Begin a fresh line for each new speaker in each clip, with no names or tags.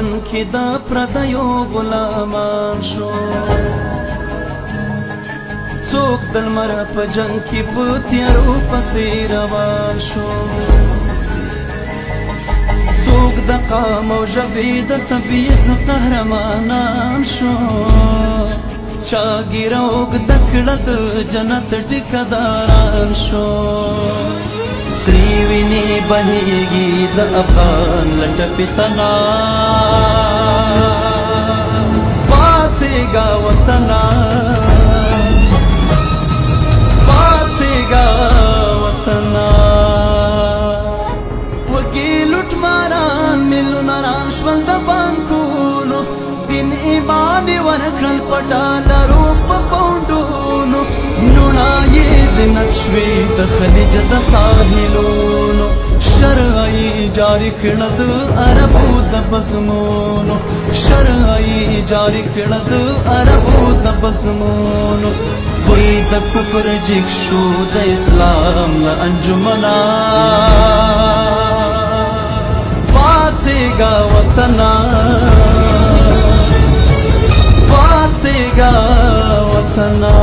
وطن کې د پردیو غلامان شو څوک د لمر په جنګ کې په تیارو پسې روان شو څوک د قام او ژبې د تبعیض قهرمانان شو چا ږیره اوږده کړه د جنت ټیکهداران شو سرې وینې بهیږي د افغان له ټپې تنا پاڅېږه وطنه پاڅېږه وطنه وږي لوټماران میلیونران شول د بانکونو دین ایمان یې ورکړل په ډالرو په پونډونو نوڼه یې زینت شوې د خلیج د ساحلونو شرعه یې جاري کړه د عربو د بزمونو شرعه یې جاري کړه د عربو د بزمونو بوی د کفر جګ شو د اسلام له انجمنه پاڅېږه وطنه پاڅېږه وطنه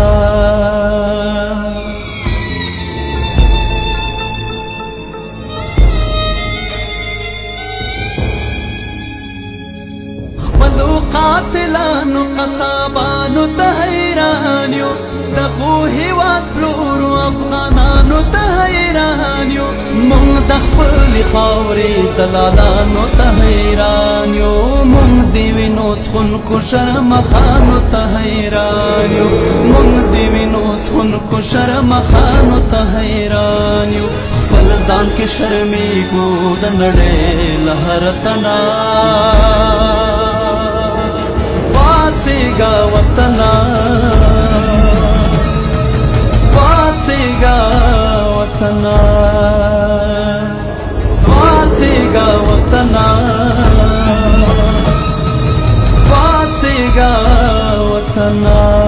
خپلو قاتلانو قصابانو ته حیران یو دغو هېواد پلورو افغانانو ته حیران یو موږ د خپلې خاورې دلالانو ته حیران یو موږ د وینو څښونکو شرمخانو ته حیران یو موږ د وینو څښونکو شرمخانو ته حیران یو خپل ځان کې شرمېږو د نړۍ له هر تنه پاڅېږه وطنه پاڅېږه وطنه پاڅېږه وطنه پاڅېږه وطنه